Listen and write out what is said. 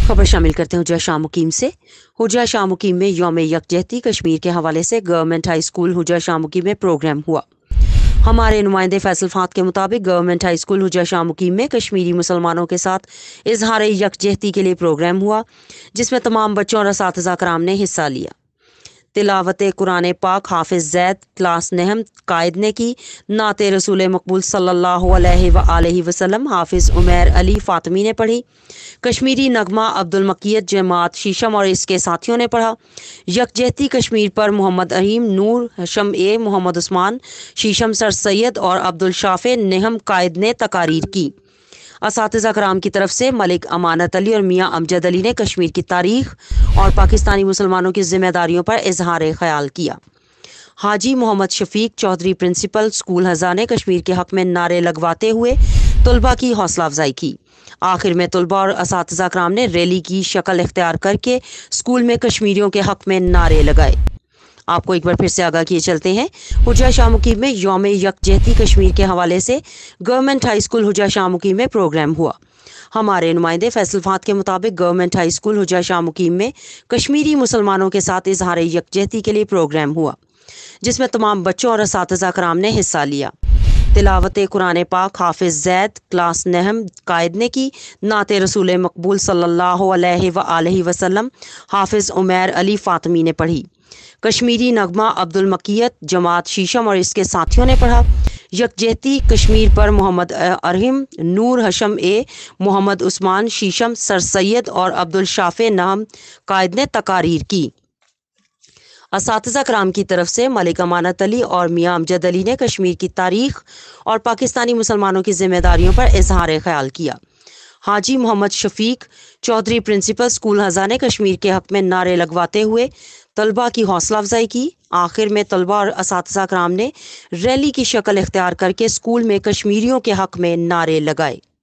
खबर शामिल करते हैं हुजरा शाह मुकीम से। हुजरा शाह मुकीम में यौम यकजहती कश्मीर के हवाले से government high school Hujra Shah Muqeem में प्रोग्राम हुआ। हमारे नुमाइंदे फैसल फात के मुताबिक government high school Hujra Shah Muqeem में कश्मीरी मुसलमानों के साथ इजहार यकजहती के लिए प्रोग्राम हुआ, जिसमें तमाम बच्चों और असातिज़ा कराम ने हिस्सा लिया। तिलावत कुरान पाक हाफिज जैद क्लास नहम कायद ने की। नाते रसूल मकबूल सल्लल्लाहु अलैहि वसल्लम हाफिज उमैर अली फातमी ने पढ़ी। कश्मीरी नगमा अब्दुल मकीयत जमात शीशम और इसके साथियों ने पढ़ा। यकजहती कश्मीर पर मोहम्मद अहीम नूर हशम ए मोहम्मद उस्मान शीशम सर सैयद और अब्दुल शाफे नेहम कायद ने तकारीर की। असातिज़ा कराम की तरफ से मलिक अमानत अली और मियाँ अमजद अली ने कश्मीर की तारीख और पाकिस्तानी मुसलमानों की जिम्मेदारियों पर इजहार ख्याल किया। हाजी मोहम्मद शफीक चौधरी प्रिंसिपल स्कूल हज़ा ने कश्मीर के हक में नारे लगवाते हुए तलबा की हौसला अफजाई की। आखिर में तलबा और असातिज़ा कराम ने रैली की शक्ल इख्तियार करके स्कूल में कश्मीरियों के हक में नारे लगाए। आपको एक बार फिर से आगाह किए चलते हैं। हुजरा शाह मुकीम में यौम यकजहती कश्मीर के हवाले से government high school Hujra Shah Muqeem में प्रोग्राम हुआ। हमारे नुमाइंदे फैसल फात के मुताबिक government high school Hujra Shah Muqeem में कश्मीरी मुसलमानों के साथ इजहार यकजहती के लिए प्रोग्राम हुआ, जिसमें तमाम बच्चों और असातिज़ा कराम ने हिस्सा लिया। तिलावत कुरान पाक हाफिज जैद क्लास नहम कायद ने की। नाते रसूल मकबूल सल्लल्लाहु अलैहि वसल्लम हाफिज उमैर अली फातमी ने पढ़ी। कश्मीरी नगमा अब्दुल मकीयत जमात शीशम और इसके साथियों ने पढ़ा। यकजहती कश्मीर पर मोहम्मद अरहिम नूर हशम ए मोहम्मद उस्मान शीशम सर सैयद और अब्दुल शाफे नाम कायद ने तकारीर की। असातिज़ा कराम की तरफ से मलिक अमानत अली और मियाँ अमजद अली ने कश्मीर की तारीख और पाकिस्तानी मुसलमानों की जिम्मेदारियों पर इजहार ख्याल किया। हाजी मोहम्मद शफीक चौधरी प्रिंसिपल स्कूल हज़ा ने कश्मीर के हक में नारे लगवाते हुए तलबा की हौसला अफजाई की। आखिर में तलबा और असातिज़ा कराम ने रैली की शक्ल इख्तियार करके स्कूल में कश्मीरियों के हक में नारे लगाए।